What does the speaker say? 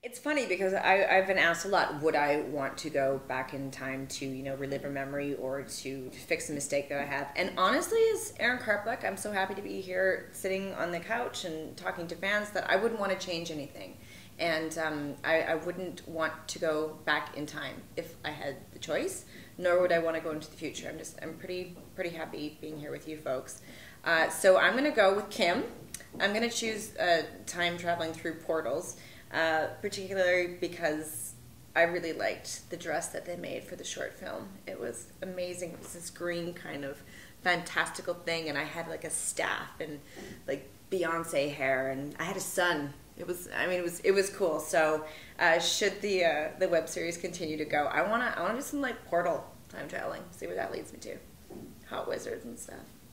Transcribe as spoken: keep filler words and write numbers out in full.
It's funny because I, I've been asked a lot, would I want to go back in time to, you know, relive a memory or to fix a mistake that I have? And honestly, as Aaron Karpluk, I'm so happy to be here sitting on the couch and talking to fans that I wouldn't want to change anything. And um, I, I wouldn't want to go back in time if I had the choice, nor would I want to go into the future. I'm just, I'm pretty, pretty happy being here with you folks. Uh, so I'm going to go with Kim. I'm going to choose uh, time traveling through portals. Uh, particularly because I really liked the dress that they made for the short film. It was amazing. It was this green kind of fantastical thing, and I had like a staff and like Beyonce hair, and I had a son. It was, I mean, it was it was cool. So, uh, should the uh, the web series continue to go, I wanna I wanna do some like portal time traveling. See where that leads me to. Hot wizards and stuff.